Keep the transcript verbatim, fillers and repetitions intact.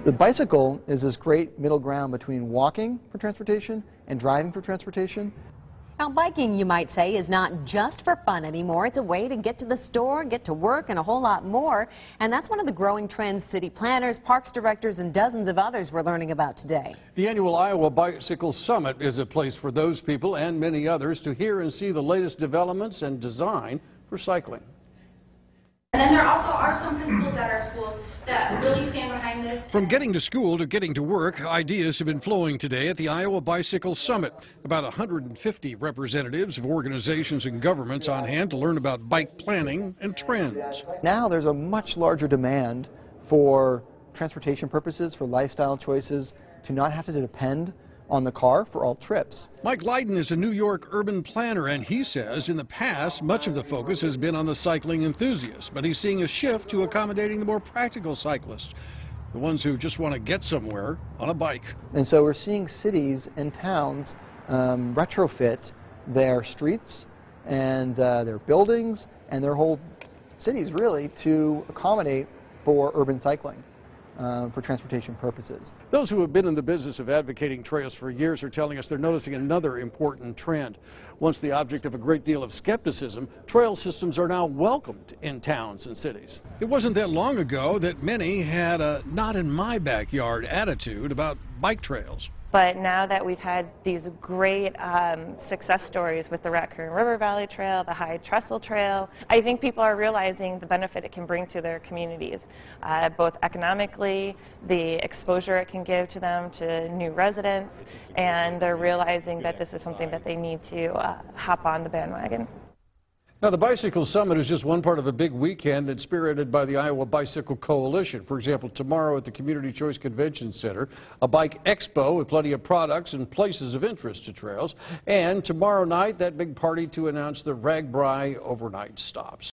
The bicycle is this great middle ground between walking for transportation and driving for transportation. Now, biking, you might say, is not just for fun anymore. It's a way to get to the store, get to work, and a whole lot more. And that's one of the growing trends city planners, parks directors, and dozens of others we're learning about today. The annual Iowa Bicycle Summit is a place for those people and many others to hear and see the latest developments and design for cycling. And then there also are some principals at our schools that really stand behind this. From getting to school to getting to work, ideas have been flowing today at the Iowa Bicycle Summit. About one hundred fifty representatives of organizations and governments on hand to learn about bike planning and trends. Now there's a much larger demand for transportation purposes, for lifestyle choices, to not have to depend on the car for all trips. Mike Lydon is a New York urban planner, and he says in the past much of the focus has been on the cycling enthusiast, but he's seeing a shift to accommodating the more practical cyclists, the ones who just want to get somewhere on a bike. And so we're seeing cities and towns um, retrofit their streets and uh, their buildings and their whole cities really to accommodate for urban cycling. Uh, for transportation purposes. Those who have been in the business of advocating trails for years are telling us they're noticing another important trend. Once the object of a great deal of skepticism, trail systems are now welcomed in towns and cities. It wasn't that long ago that many had a not in my backyard attitude about bike trails. But now that we've had these great um, success stories with the Raccoon River Valley Trail, the High Trestle Trail, I think people are realizing the benefit it can bring to their communities, uh, both economically, the exposure it can give to them, to new residents, and they're realizing that this is something that they need to uh, hop on the bandwagon. Now, the Bicycle Summit is just one part of a big weekend that's spearheaded by the Iowa Bicycle Coalition. For example, tomorrow at the Community Choice Convention Center, a bike expo with plenty of products and places of interest to trails. And tomorrow night, that big party to announce the RAGBRAI overnight stops.